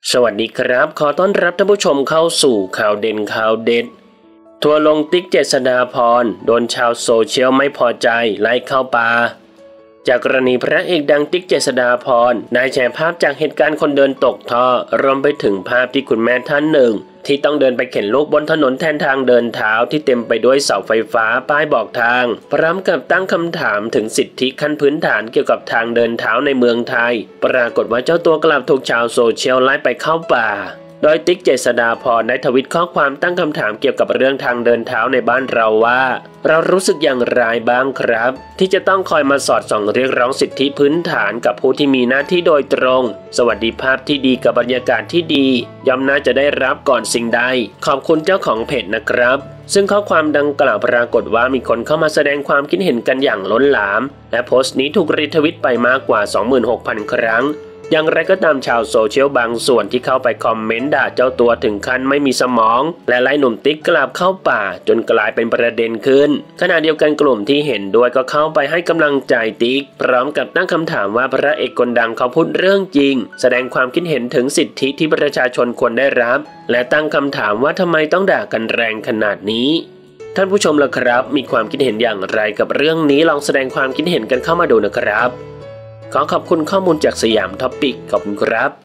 สวัสดีครับขอต้อนรับท่านผู้ชมเข้าสู่ข่าวเด่นข่าวเด็ดทัวร์ลงติ๊กเจษฎาภรณ์โดนชาวโซเชียลไม่พอใจไล่เข้าป่าจากกรณีพระเอกดังติ๊กเจษฎาภรณ์นายแชร์ภาพจากเหตุการณ์คนเดินตกท่อรวมไปถึงภาพที่คุณแม่ท่านหนึ่งที่ต้องเดินไปเข็นลูกบนถนนแทนทางเดินเท้าที่เต็มไปด้วยเสาไฟฟ้าป้ายบอกทางพร้อมกับตั้งคำถามถึงสิทธิขั้นพื้นฐานเกี่ยวกับทางเดินเท้าในเมืองไทยปรากฏว่าเจ้าตัวกลับถูกชาวโซเชียลไล่ไปเข้าป่าโดยติ๊กเจษฎาภรณ์ได้ทวิตข้อความตั้งคำถามเกี่ยวกับเรื่องทางเดินเท้าในบ้านเราว่าเรารู้สึกอย่างไรบ้างครับที่จะต้องคอยมาสอดส่องเรียกร้องสิทธิพื้นฐานกับผู้ที่มีหน้าที่โดยตรงสวัสดิภาพที่ดีกับบรรยากาศที่ดีย่อมน่าจะได้รับก่อนสิ่งใดขอบคุณเจ้าของเพจนะครับซึ่งข้อความดังกล่าวปรากฏว่ามีคนเข้ามาแสดงความคิดเห็นกันอย่างล้นหลามและโพสต์นี้ถูกรีทวิตไปมากกว่า 26,000 ครั้งอย่างไรก็ตามชาวโซเชียลบางส่วนที่เข้าไปคอมเมนต์ด่าเจ้าตัวถึงขั้นไม่มีสมองและไล่หนุ่มติ๊กกลับเข้าป่าจนกลายเป็นประเด็นขึ้นขณะเดียวกันกลุ่มที่เห็นด้วยก็เข้าไปให้กำลังใจติ๊กพร้อมกับตั้งคำถามว่าพระเอกคนดังเขาพูดเรื่องจริงแสดงความคิดเห็นถึงสิทธิที่ประชาชนควรได้รับและตั้งคำถามว่าทำไมต้องด่ากันแรงขนาดนี้ท่านผู้ชมล่ะครับมีความคิดเห็นอย่างไรกับเรื่องนี้ลองแสดงความคิดเห็นกันเข้ามาดูนะครับขอขอบคุณข้อมูลจากสยามท็อปปิกขอบคุณครับ